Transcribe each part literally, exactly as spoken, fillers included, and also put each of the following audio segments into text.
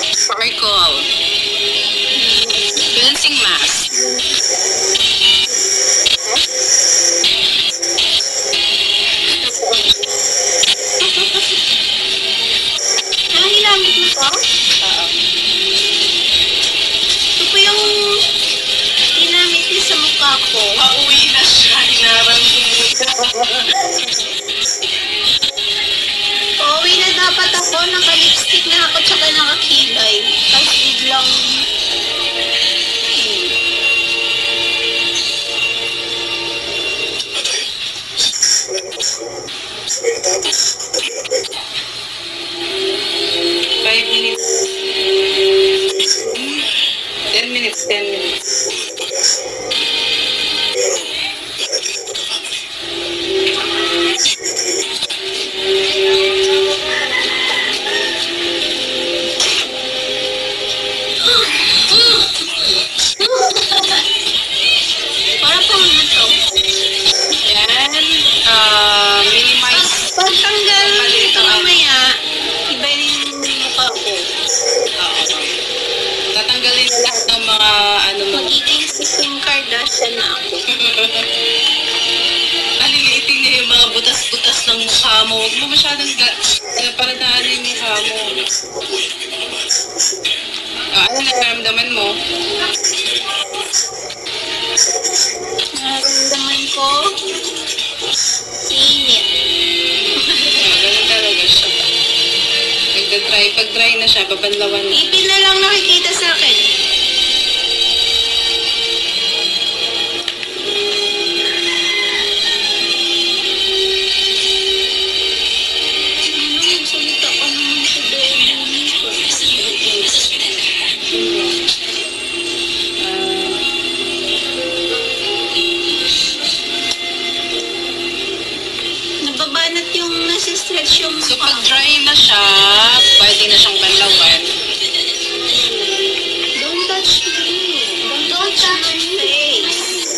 Charcoal. Cleansing mask. Ah, ginamit mo to? Oo. Ito po yung ginamit niya sa mukha ko. Pauwi na siya. Hinarang siya. Pauwi na dapat ako. Naka-lipstick na ako tsaka nakakilay. Tapos biglang... Hmm. Five minutes. Ten minutes, ten minutes. Para pang ano to? Yan. Uh, minimize. Pagtanggal Maliit ito ang ano. mamaya, iba na yung mukha ko. Oo. Tatanggalin na lahat ng mga ano mo. Magiging si Kim Kardashian na ako. Aliliitin niya yung mga butas-butas ng mukha mo. Huwag mo masyadong ga- eh, paradaan yung mukha mo. Ah, ano nararamdaman mo? Nararamdaman ko, init. Ah, ganun talaga siya. Nagda-dry. Pag dry na siya, babanlawan na. Ipin na lang nakikita sa akin. Ano, magsalita ka naman sa demo. Nababanat yung nasa-stretch yung So, mukha pag ko. dry na siya, pwede na siyang banlawan. Don't touch me. Don't touch my face.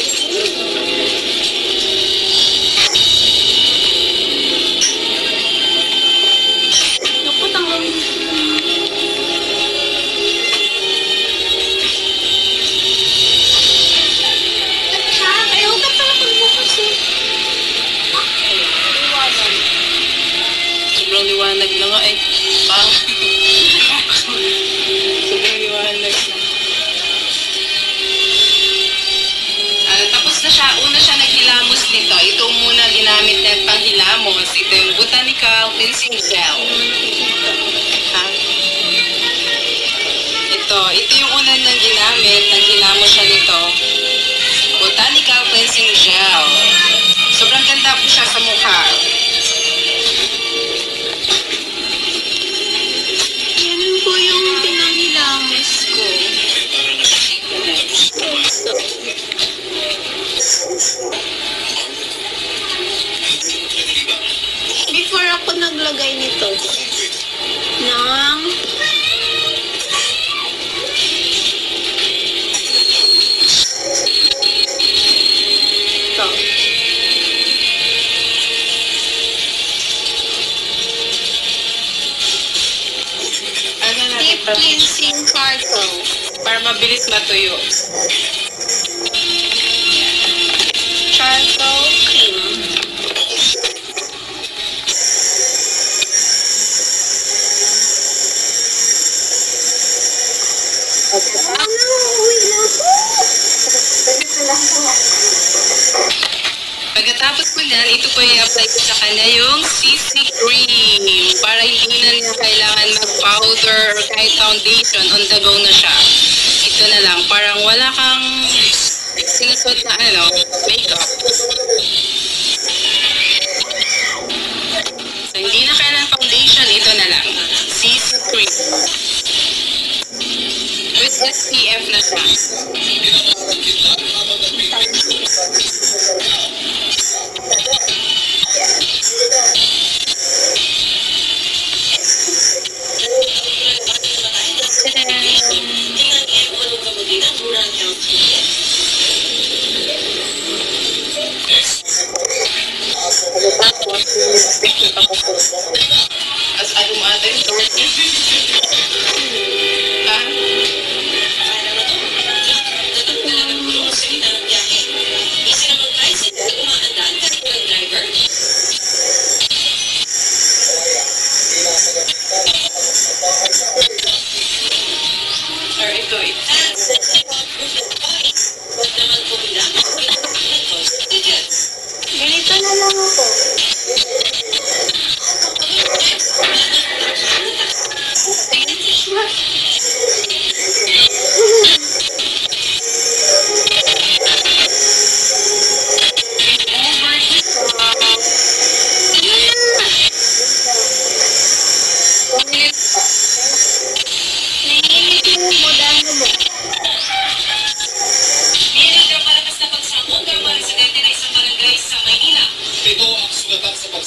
Naku, tanggalin. Ayaw ka pala pagbukas eh. Sobrang liwanag na nga eh. Pa. Sobrang liwanag na. Ah, tapos na siya. Una siya naghilamos nito. Ito muna ginamit na panghilamos. Ito yung Botanical Cleansing Gel. Ha? Ito. Ito yung una nang ginamit. Naghilamos siya nito. Botanical Cleansing Gel. Sobrang ganda po siya sa mukha. Yan po yung pinanghilamos ko. Before ako naglagay nito ng ito. Ano na? Deep cleansing charcoal. Para mabilis matuyo. Charcoal cream. Ano? Uwi na ako. Pagkatapos ko yan, ito ko i-apply ko sa kanya yung C C cream para hindi na niya kailangan mag-powder or kahit foundation, on the go na siya. Ito na lang, parang wala kang sinusot na ano, makeup. So, hindi na kailangan foundation, ito na lang. C C cream. With S P F na siya. As ano mo ate?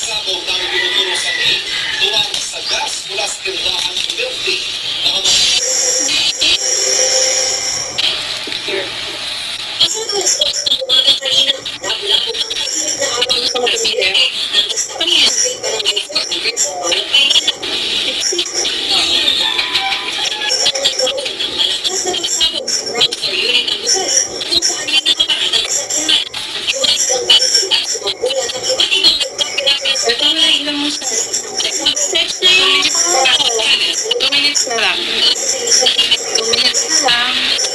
Sabog ng pinuturo sa May, tuwang sa gas mula sa tindahan ng milk tea. Stretch na yung two minutes na lang. two minutes na lang.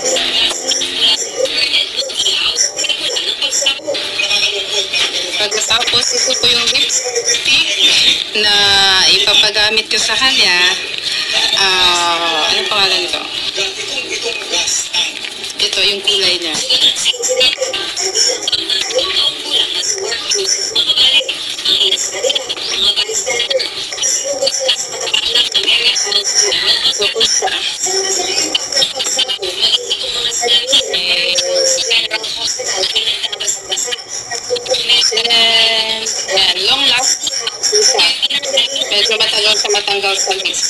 Pagkatapos, ito po yung lipstick na ipapagamit ko sa kanya. Ah, ano pangalan nito? Ito yung kulay niya. So, kung siya. Then, yan, long last siya. Medyo matagal siya matanggal sa lips.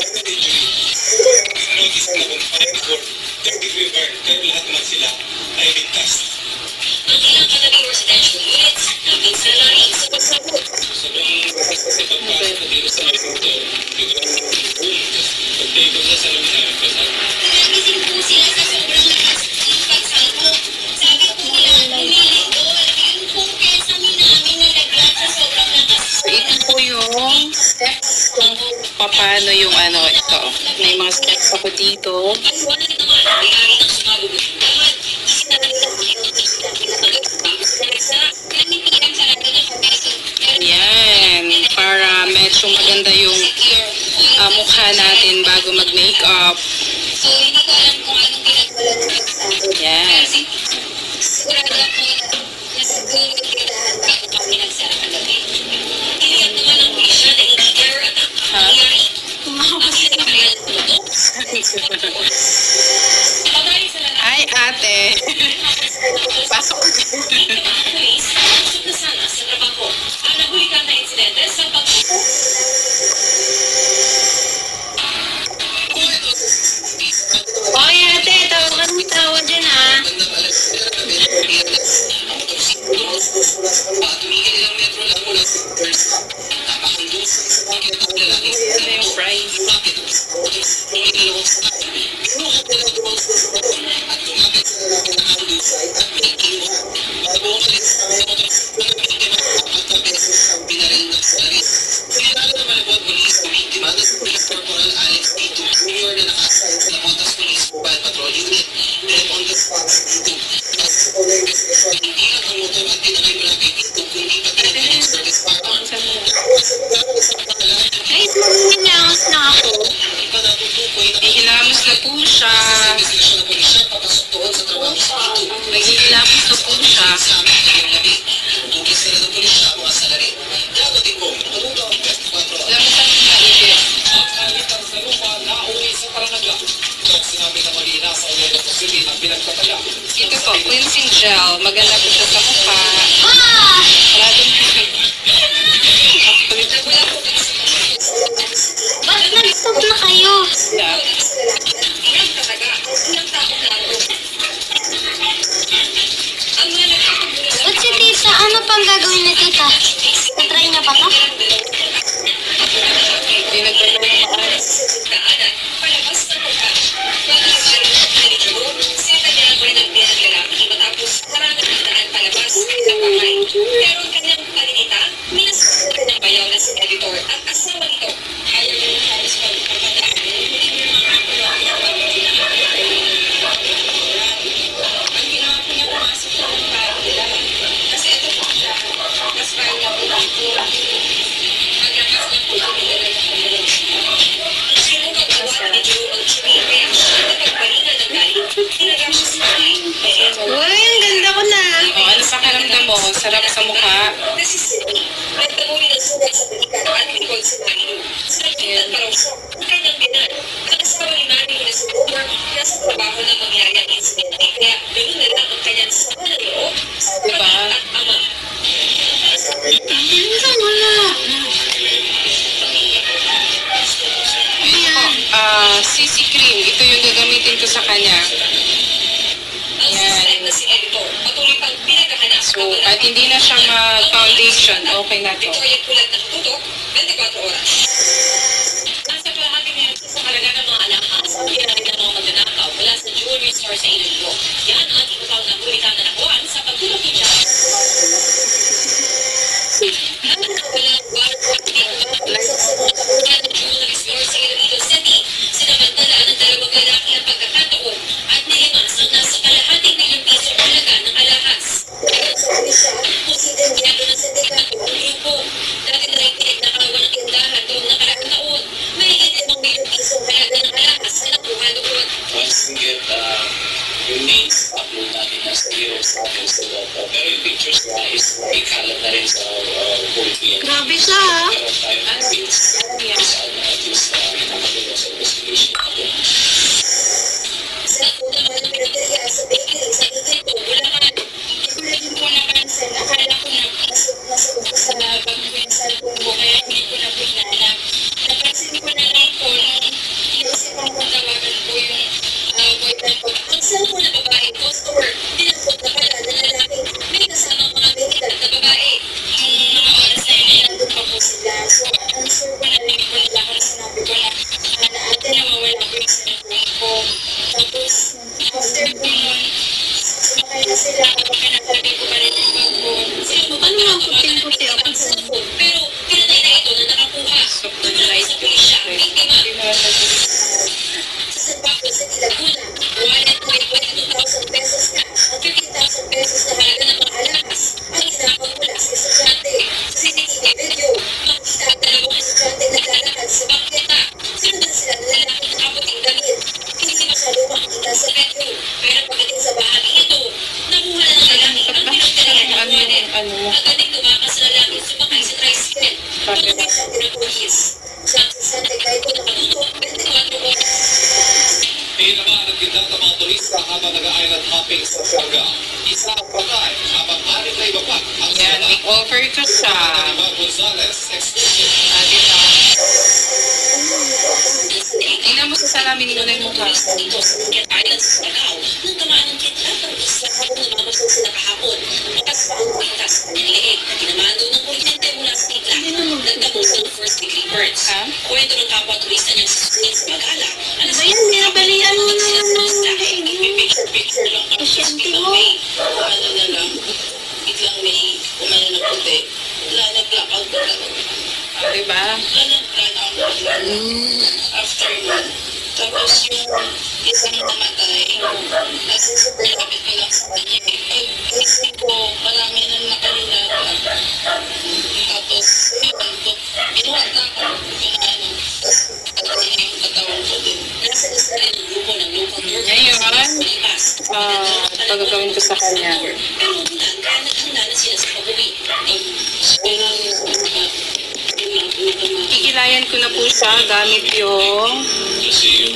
Lahat naman sila ay ligtas. Ang ilang katabing residential units na minsan na rin sa pagsabot. Sobrang kasi pagpapasok ko dito sa mga ito, biglang boom, pag-take off na sa lamisa, nagpasal. Nagising po sila sa sobrang lakas ng pagsabot. Sabi po nila, umilito, yung pong pyesa namin nalaglag sa sobrang lakas. So, ito po yung steps kung paano yung ano, ito. May mga steps ako dito. Paliwanag naman ang may-ari ng sumabog ng dapat. Kasi talagang ang iyong isla pinapagapapos na nagsara. Nanitiran sa rado ng kabeso. Yan. Para medyo maganda yung uh, mukha natin bago mag-makeup. So, hindi ko alam kung anong pinagwala ng pagsabot. Yan. Kasi sigurado ako na nasiguro nagkitahan bago kami nagsara kagabi. Tiniyak naman ang bisya na hindi error at ang nangyari. Ang sinakarihan ng mundo. Pabalik sa lalaki. Ay, ate. Pasok ko. Police, usap na sana sa trabaho ang nahulikan na insidente sa pagpupo. Okay, ate, tawagan mo tawa dyan, ha? Tumigil ilang metro lang mula sa first. Napakandong sa isang pangkita ng lalaki. Ano yung price? Lumapit ang dalawang sa binuhat nila ang dumang sa motor at lumapit sa lalaki na handusay at may iwa. Bago ang alis sa kanya motorsiklo ng biktima at ang beses ang binaril ng sarili. Kinilala ng Malabon Police ang biktima na si Police Corporal Alex Tito Junior na naka-assign sa Lamotas Police Mobile Patrol Unit. Then on the spot si Tito. Kasi sa pala yung investigasyon, hindi lang ang motor at tinangay mula kay Tito kundi pati ang kanyang service firearm. Ako sa lugar ng isang pangalan. Ay, maminangos na ako. Iba na tutukoy na Nahihilamos na po siya. sa investigasyon ng pulisya papasok doon sa trabaho sa Tito. Nahihilamos na po siya. Sa amin ngayong labi, tugis sila ng pulisya ang mga salari. Dapat ko, malugaw ang twenty-four hours. Alam mo saan maigit? Ang kalitan sa lupa na uwi sa Paranaga. Ito ang sinabi na malina sa Olego City ng pinagtatala. Ito po, cleansing gel. Maganda po siya sa mukha. Ah! Wala din po. Ba't nag-stop na kayo? Yeah. Ilang talaga, ilang taong laro. Ang mga nagkakagulo Ba't si tita? Ano pang gagawin ni tita? Natry niya pa to? Hindi nagkaroon ng maayos. daanan, palabas ng pagkain. Pagkakas siya ng manager, siya kanya ang pinagbihan ng lalaki matapos harangan ng daan palabas ng bahay. Pero ang kanyang palinita, minasas na kanyang bayaw na si editor at asawa nito. Ayaw niya ng halos pagpapadaan. Ang ginawa ko niya pumasok sa mga bahay nila. Kasi ito po siya, mas bahay niya po ang pura. Pagkakas niya po ang pinagbihan ng kanyang sinunod gawa ni Jerome ang chumi, kaya siya napagpalingan ng galing. Tinaga siya sa bahay. Uy, ang ganda ko na. O, ano pakiramdam mo? Sarap sa mukha. Kasi sinabi, nagtamuli ng sugat sa balikan at likod si Manny. Sa kitan pa raw siya, ang kanyang binan. Ang asawa ni Manny na si Homer, nasa trabaho na mangyari ang insidente. Kaya ganun na lang ang kanyang sama ng loob sa Diba? kapatid at ama. Ang ganda mo na. sa kanya. Ang suspect na si Editor, patuloy pang pinaghahanap. So, at hindi na siya ma-foundation, okay na to. Victoria Pulat na tutok, twenty-four oras. Nasa kalahati na yung sa halaga ng mga alahas ang binahin ng mga magnanakaw mula sa jewelry store sa Iloilo. Yan ang ipapal na kulitan na nakuhan sa pagtulong ni Jack. Ang nakawalang warrant sa mga kapunan ng jewelry store sa Iloilo City, sinamantalaan ng dalawang lalaki ang pagkakataon at nilimas ang nasa kalahating milyong piso halaga ng alahas. Ayon sa pulisya, konsideryado ng sindikato ang grupo. Dati na rin pinagnakawan ng tindahan noong nakaraang taon. May higit limang milyong piso halaga ng alahas na nakuha doon. Once we get uh, yung names, upload natin na sa Hero sa ating sa data. Pero yung pictures na is maikalat na rin sa uh, whole P N P. Grabe siya, ha? Pero tayo na names, is ano, at least uh, nakapagod sa investigation natin. Sa una naman ang pinateriya sa bakery sa Iloilo, Bulacan. Tulad din po napansin, akala ko na nasabot ko sa bag ko yung cellphone ko, kaya hindi ko na pinala. Napansin ko na lang po nung iniisipan ko tawagan ko yung uh, boyfriend ko. Ang cellphone na babaeng customer, dinapot na pala na lalaking may kasamang mga behidad na babae. Yung mga oras na yun, nandun pa po sila. So, ang sure ko, narinig ko nila ako na sinabi ko na uh, na ate, nawawala po yung cellphone ko. Tapos, after po nun, sumakay na sila habang kinatabi ko pa rin yung bag ko. Sino mo ba Ano ang tawagan ng puting-puti biktima ako ang dyan? cellphone? Pero pinatay na ito na nakakuha. Tumulong sa pulisya ang biktima. Sa San Pablo sa Laguna, wallet na may twenty-two thousand pesos cash at fifteen thousand pesos na halaga ng mga alahas ang inakot mula sa estudyante. Sa C C T V video, makikita ang dalawang estudyante naglalakad sa bangketa. Sinundan sila ng lalaking nakaputing damit. Hindi masyado makikita sa video. Pero pagdating sa bahagi ito, nakuha na ng lalaki ang pinagtalayan ng wallet. Ano? Agad ay tumakas sa lalaki sumakay sa tricycle. Patuloy siya pinapulis. Jackson Sante Kaito nakatutok twenty-four oras. Pinamahan kita ng mga turista habang nag-island hopping sa Siargao. Isa ang patay habang anim na iba pa ang Yan, sinala. make-over ko sa Iba Gonzales, exclusive. dito. Tingnan mo sa salamin muna yung mukha. Dito sa Phuket Island sa Siargao, nang tamaan ng kidnap ng isla habang namamasal sila kahapon. Makas pa ang kwintas sa kanyang leeg na tinamaan daw ng kuryente mula sa tigla. Nagdamong sa first degree burns. Ha? Kwento ng kapwa turista niyang si Susin sa Magala. Alas Ayan, binabalian mo na lang ng isla. leeg mo. Picture-picture lang kami sa Pasyente hospital mo. may ano na lang. Biglang may umano na puti. Wala na blackout na lang. Diba? Wala na blackout na lang. After nun, tapos yung isang namatay, nasa super lapit ko lang sa kanya eh. Pag gising ko, marami nang nakalilaga. Tapos, yun, to- ginawa na ako kung ano. Tapos, patay na yung katawan ko din. Nasa isla rin ang grupo ng local tour guide Ngayon, sa Las Piñas. ah, pagagawin ko sa kanya. Pero umulan, kaya naghanda na sila sa pag-uwi. Pag, unang, yun lang, unang, Kikilayan ko na po siya gamit yung Kasi yung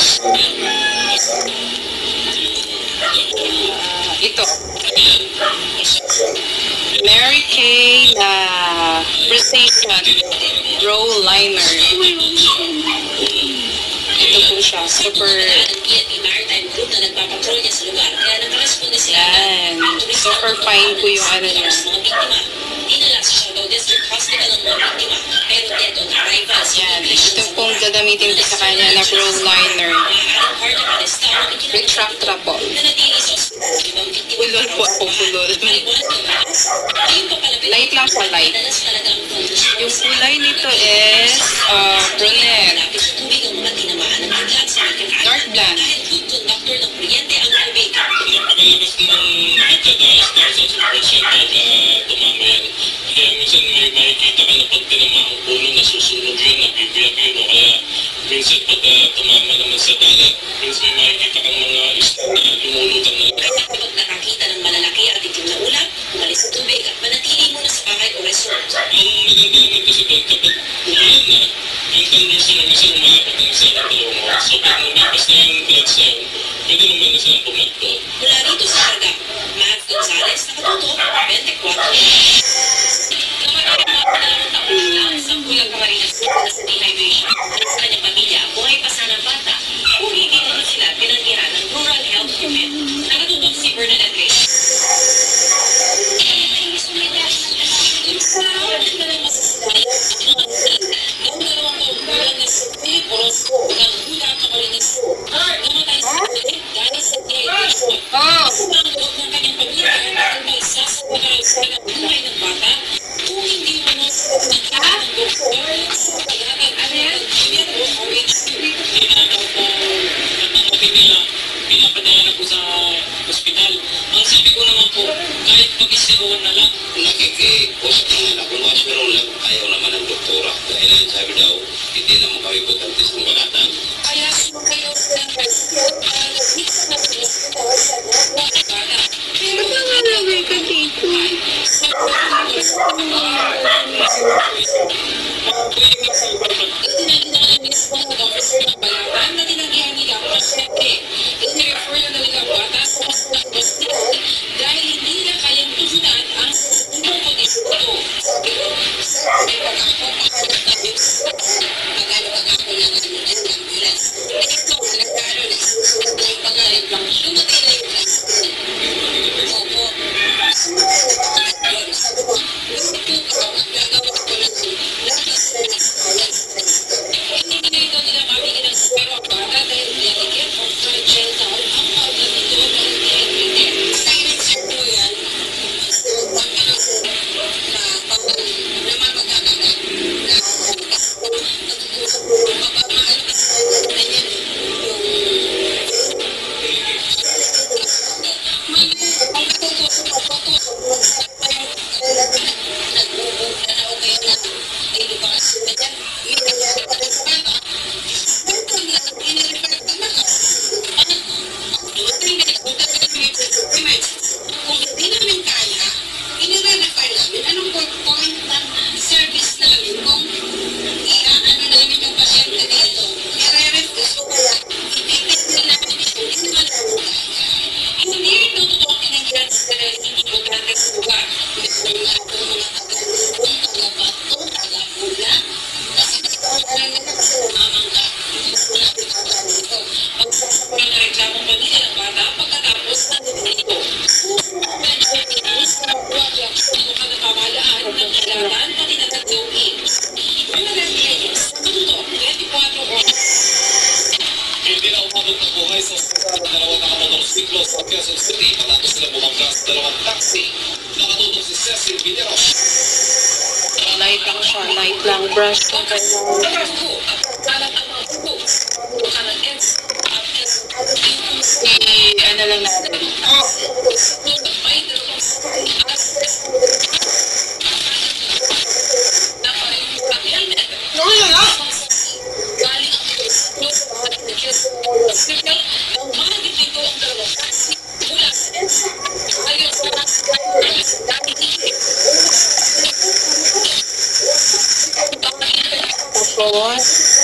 ah, ito. ayan, masasya. Mary Kay na Precision Roll Liner. Ito po siya. Super. ng P N P Maritime Group na nagpapatrolya sa lugar kaya nakaresponde sila Yan. Super fine po yung ano niya. sa mga biktima. Dinala sa Siargao District Hospital ang mga biktima pero dead on arrival sa Yan. immigration Ito pong gagamitin ko sa kanya na roll liner. maaaring part ng arresta ang ikinagawa Retractra po. na natili sa ospital ng ibang biktima. Pulol po ako, pulol. Maliwanag ng batas. Ayun pa palapit. Light lang siya, light. Madalas talaga ang thunderstorms. Yung kulay nito is uh, brunette. Malapit sa tubig ang mga tinamaan ng kidlat sa American Island. Dark blonde. Dahil good conductor ng kuryente ang tubig. Napakalakas ng nagtataas thousands of percent pag uh, tumama yan. Kaya minsan may makikita ka na pag tinama ang puno, nasusunog yun, nabibiyak yun. O kaya minsan pag uh, tumama naman sa dagat, minsan may makikita kang mga isda na lumulutang na. Kaya kapag nakakita ng malalaki at itim na ulap, umalis sa tubig at manatili muna sa bahay o resort. Ang maganda naman kasi doon, kapag umulan na, yung thunderstorm na minsan umaabot ng isang at dalawang oras. So pag lumipas na yung clouds na yun, pwede naman na silang pumagpot. Mula rito sa Siargao, Matt Gonzalez, nakatutok, twenty-four. Namatay ang mga dalawang taon lang sa Pulang Camarines na sa dehydration. Sa kanyang pamilya, buhay pa sana ang bata kung hindi naman sila pinangirahan po. Kahit mag-isigawan na lang. Nakikiusap ng anak ko, mas meron lang ayaw naman ng doktora. Dahil ang sabi daw, hindi naman kami butante sa balatan. Kaya kung kayo sa tricycle, dito na sa hospital sa mga bata. Ba't nangalagay ka dito? Itinaginahan mismo ng officer ng balatan na tinanggihan nila kung siyempre. Inirefer na nila bata sa hospital dahil hindi nila kayang tugunan ang sensitibong kondisyon ito. Sabi ko, sabi ko ako, makalat tayo sa mag-alawag ako ng ambulance. Ito, nagkaano, nagsusunod na yung pangalan lang. Lumatay na yung tricycle. Opo, sumatay na pangalan doon. Sabi ko, lumatay ka, gagawa ko ng lahat na sila nagsayan sa tricycle. Hindi nila nila mabigyan ng swero ang bata dahil delicate o fragile daw ang paulat nito dahil dehydrated. Silence po yan. So, wag ka lang sir, na pang namamagkakagat na kasi po, nagtutusap po, mapamaano kasi tayo na ganyan yung ang katutusok, katutusok, magsabi tayo relative na nagbubuka na o kaya na ay lubakasyon na dyan. May nangyari pa rin sa bata. Welcome lang, inireport ka na kasi dumating din ako talaga ng emergency. Kung hindi namin kaya, inire-refer namin anong point ng service namin kung i-ano namin yung pasyente dito. I-re-refuse o kaya i-titigil namin dito. Hindi naman namin kaya. Hindi ito totoong tinanggihan sa dahil hindi butante sa lugar. Meron nga po mga taga-lubong, taga-bato, taga-pula. Kasi dito ang alam nila kasi namamangka. Mas malapit ata dito. Magsasapon ng reklamong pamilya ng bata pagkatapos ng nilito. Susunod sa tinis na makuha reaksyon ng pamahalaan ng balatan pati ng D O E. Mga Reyes, Tutok, twenty-four oras. Hindi na umabot ng buhay sa ospital ng dalawang nakamotorsiklo sa Quezon City matapos sila bumangga sa dalawang taxi. Nakatutok si Cecil Vineros. Light lang siya, light lang. Brush ko kailangan. Pagkakuho at pagkalat ang mga buko. Buka ng E D S at S Si, ano lang natin. may dalawang sakay at na pareho at helmet. Galing ang motorsiklo sa mga pinagkilasa ng motorsiklo nang mahagit nito ang dalawang taxi mula sa EDSA. Ayon sa mga sakay sa dami dito. Tapos,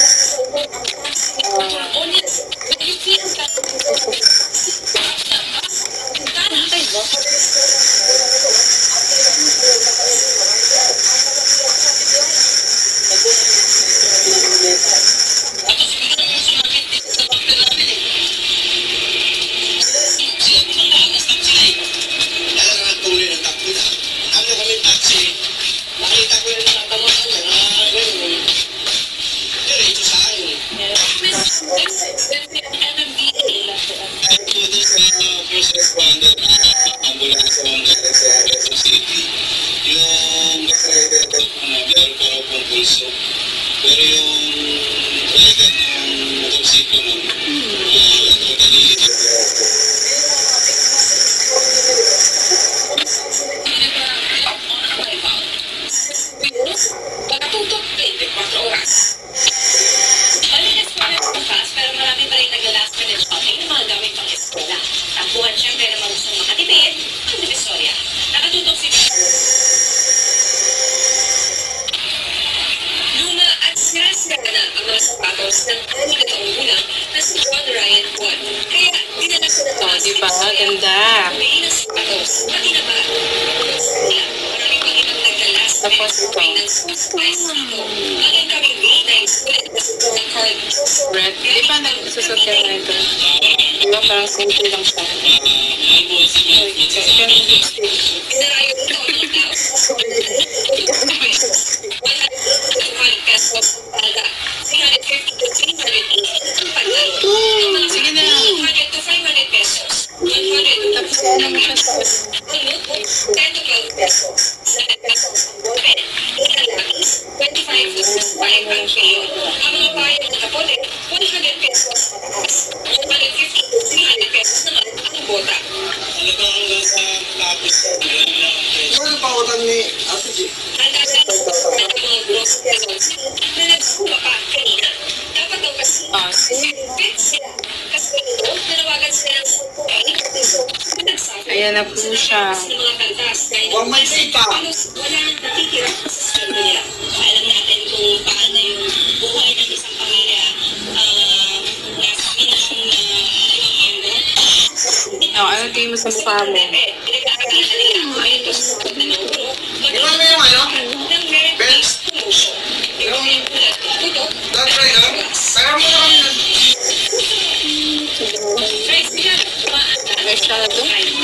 Tapos bigla yung sumabit dito sa bumper namin eh. Sila bumangga, nastop sila eh. Talaga nagtuloy ng takbo na. Ano kami taxi, nakita ko yung natawakan niya na gano'n. Diretso sa akin. Kahit po doon sa first responder na ambulance ang galing sa Quezon City, yung bus rider daw po na meron pa raw pong pulso. Pero yung driver ng motorsiklo nun, uh, totally Pagkatutok, twenty-four oras. Malinis pa rin ang bukas, pero marami pa rin nag-last minute shopping ng mga gamit pang eskwela. Takbuhan siyempre na mga gustong makatipid, ang Divisoria. Nakatutok si Luma at sira-sira na ang mga sapatos ng anim na taong gulang na si John Ryan Juan. Kaya dinala siya ng mga di ba? Ganda. May na sapatos, pati na ba? Maraming pang ibang nag-last Tapos minute ito. shopping ng school supplies dito. Ang incoming grade nine student na si John Carl red. Di ba nagsusot ka na ito? Di ba parang simple lang siya? Mahal po si Mel sa Chicken sabi. lipstick. Pinarayo nito ang one hundred pesos ang palda. three hundred fifty to three hundred eighty ang pagdalo. Ang mga Sige na. two hundred to five hundred pesos. one hundred to Tapos ano mo siya sa ang notebook, ten to twelve pesos. seven pesos ang ballpen. eight ang lapis, twenty-five to sixty-five ang crayon. Ang mga payag ng kapote, one hundred pesos pataas. one hundred fifty to three hundred pesos naman ang bota. Talagang hanggang sa tapos sa Ano pa utang ni Ate G? Handa na sa mga gross pesos na nagsuha pa kanina. Dapat daw kasi Ah, see? fit sila. Kasi ito, nanawagan sila ng sampu ay piso na nagsabi. Ayan na po siya. Sa mga kaldas dahil Huwag may sipa. halos wala nang natitira sa sweldo nila. Alam natin kung paano yung buhay ng isang pamilya ah, nasa minimum na limang euro. Oh, ano tingin mo sa mukha mo? Pinag-aaralan na nila kung ayun to sa pagdanauro. Di ba may yung ano? Ng merit-based promotion. Yung tulad ng tutok, That's right, ha? Kaya mo na kami na. guys, yan, umaanda. Masyado?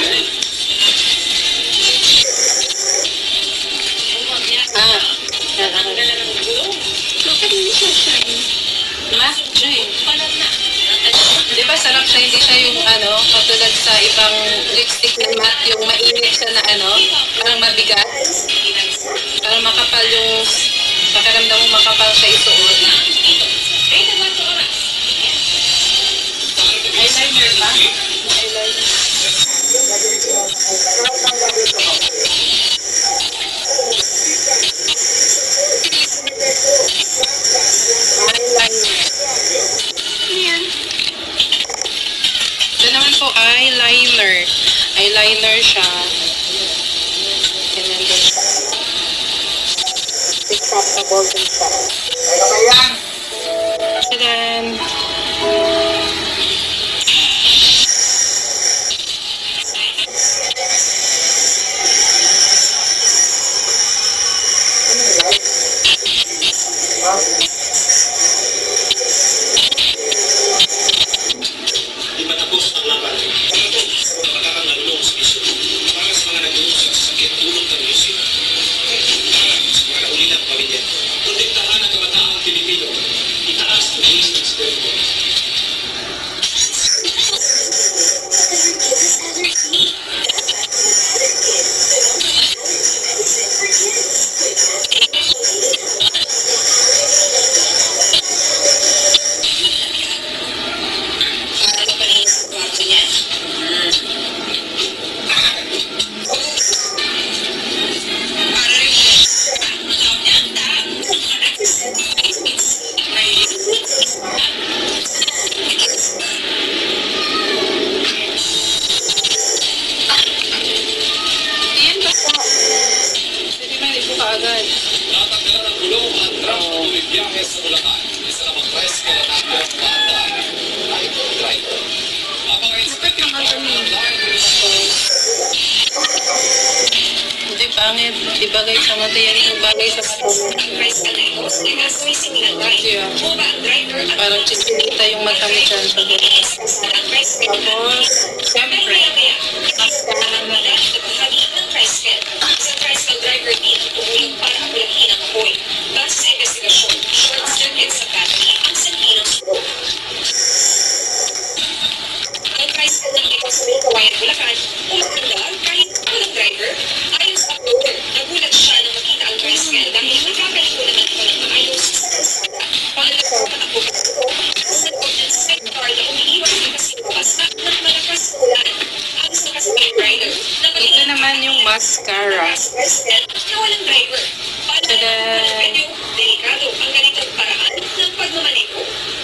Ah, yan ako. Bakit hindi siya shine? Math Jane. Panat na. Di ba sarap siya, hindi siya yung ano, katulad sa ibang lipstick na matte, yung mainit siya na ano, parang mabigat. Parang makapal yung, pakiramdam mo makapal siya isuot. Ay, naman sa oras. Eyeliner ba? Eyeliner. Eyeliner. Yan. Ito naman po, eyeliner. Eyeliner siya. Ganyan din siya. Retractable din siya. Kaya ba yan? And then, Di ba tapos ang laban? Pagkatapos sa mga pagkakalalong sa isyo. Para sa mga nag-uusap sa sakit ulong ng Lucy. Para sa mga naulinang pamilya. Protektahan ang kabataang Pilipino. Itaas ang bilis ng sweldo. Para pa rin sa kwarto niya. Para rin po siya. Alam niya, dahil yan basta. Hindi man ipo ka agad. Natanggalan ng gulong ang truck na bumibiyahe sa Bulacan. Isa namang tricycle at akong maandar. Driver, driver. Ang mga inspektor ng Hindi pangit. Di bagay sa mata yan yung bagay sa mata mo. price ka na ito, nag-asoy similar Hindi ah. o ba ang driver at Parang chisilita yung mata mo dyan sa buhay. ang price ka na Tapos, siyempre, Mascara na lang at bahagi ng tricycle. Isang tricycle driver din ang tumulong para apulahin ang apoy. Base sa investigasyon, short circuit sa battery ang sanhi ng stroke. Ang tricycle na ito sa may kawayan Bulacan, umanda kahit walang driver. Ayon sa uploader, nagulat siya nang makita ang tricycle dahil nakakaliko naman ito ng maayos sa kalsada. Pangalawa ang apoy ito, sa loob ng sidecar na umiiwas na kasi labas na ng malakas na ulan. Ang sa kasabay rider, ito naman yung mascara. na walang driver. Paano Tada! naman medyo delikado ang ganitong paraan ng pagmamaneho.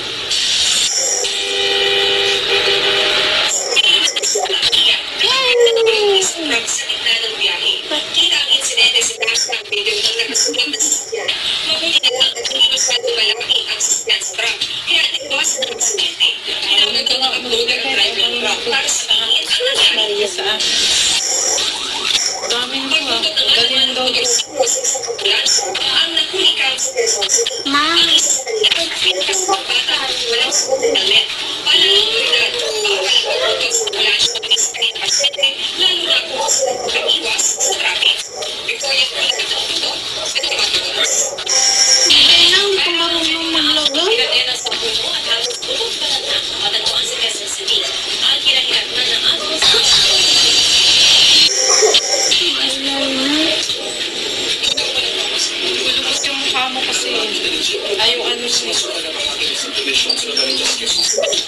Truck sa gitna ng biyahe. Kita ang insidente sa dashcam video ng nakasulat na sasakyan. Mabuti na lang at hindi masyado malaki ang sasakyan sa truck. Kaya naiwasan ang aksidente. Tinawag ng uploader ang driver ng truck para sa pangingin ang nangyari. Maria sa akin. Dami nito ah. Galing daw ito. Ang nakulikam sa Quezon City. Ma. Ang isa sa kanila, pinakasang bata at walang suot ng helmet. Para ang otoridad, bawal ang pagpunto sa ambulansya ng pisikay na pasyente, lalo na kung sila pagkaiwas sa traffic. Victoria Kulat ng ito, twenty-one oras. Hindi na, hindi ko marunong maglaga. Pinadena sa puno at halos tulog pa lang na matagpuan sa Quezon City. Ang kinahirat na ng ato sa Kulubos yung mukha mo kasi. Ay, yung ano siya. mga ating sa komisyon sa Nagalitas, Quezon City.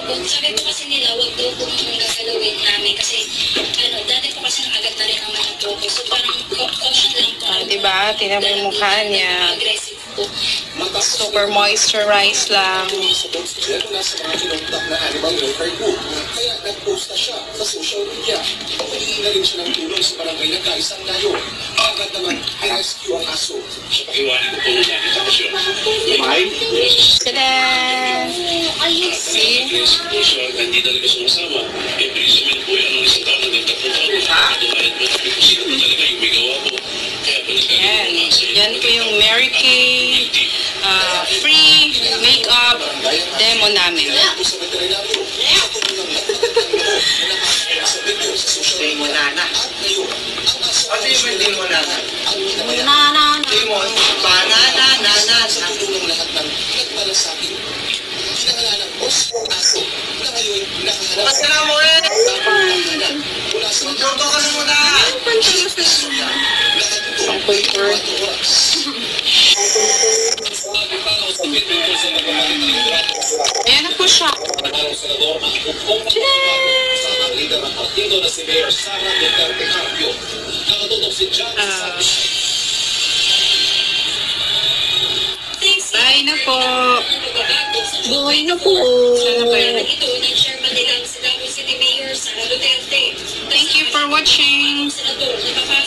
Kung sabi po kasi nila, wag daw kung gagalawin namin kasi ano, dati po kasi agad na rin naman ang po. So parang ca- caution lang po. Ah, diba? Tingnan mo yung mukha niya. Aggressive po. Super moisturized lang. Sa oxygen mula sa mga kinontak na animal welfare group. Kaya nag-post na siya sa social media. Humingi na rin siya ng tulong sa barangay na kaisang layo. Agad naman i-rescue ang aso. Sa pakiwari ko po ng namin tapos yun. Tada! Ayos. See? Yes, po siya, hindi talaga sumasama. Eh, imprisonment po yan. Ang isang taon hanggang tatlong taon. Katumayad mo kami kung sino po talaga yung may gawa po. Kaya po nagkakaroon Yan. ng aso. Yan po yung Mary Kay uh, free makeup demo namin. Kaya po sa veterinaryo. Sa tulong ng nakakita sa video sa social media. At ngayon, ang aso Ano yung hindi mo na? ang minabayan. Na, na, na. Demon. Banana, nana, Sa tulong ng lahat ng nagmalasakit. Pinangalanan ng Oscar Aso na ngayon nakahanap Bukas ka na mo eh! mula sa mga Magluto ka na muna! Ang paper. oras. Sabi pa ng usapin tungkol sa nagmamalit ng litrato. Ayan na po siya. Pangalong senador ang hukom ng pagbabago sa mga lider ng partido na si Mayor Sara Duterte Carpio. Nakatutok si John Ah. Sabi. Bye na po. Buhay na po. Sana ba yun? Ito, nag-share man nila si Davao City Mayor Sara Duterte. Thank you for watching. Senador, napapasok